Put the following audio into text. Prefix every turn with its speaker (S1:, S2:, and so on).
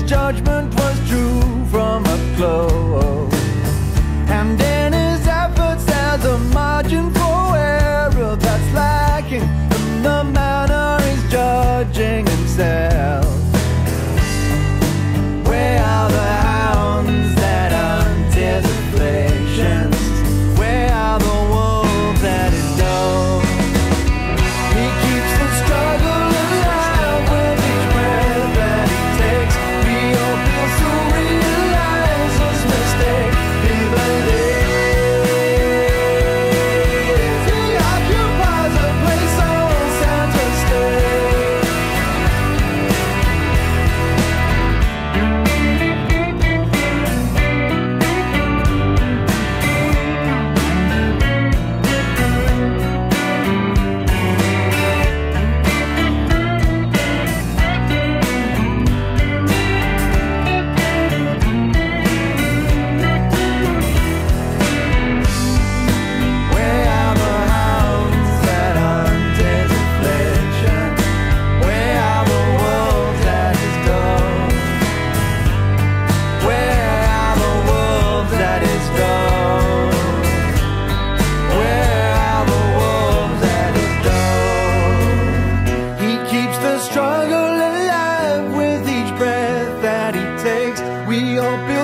S1: judgment was true from up close, and in his efforts there's a margin for error that's lacking in the manner he's judging himself. Where are the hounds that hunt his afflictions? Where are the wolves that he knows? He keeps the struggle alive with each breath that he takes. We all feel to realize his mistake. He believes he occupies a place on center stage. Where are the hounds that hunt his affliction? Where are the wolves at his door? Where are the wolves at his door? Where are the wolves at his door? He keeps the struggle alive with each breath that he takes. We all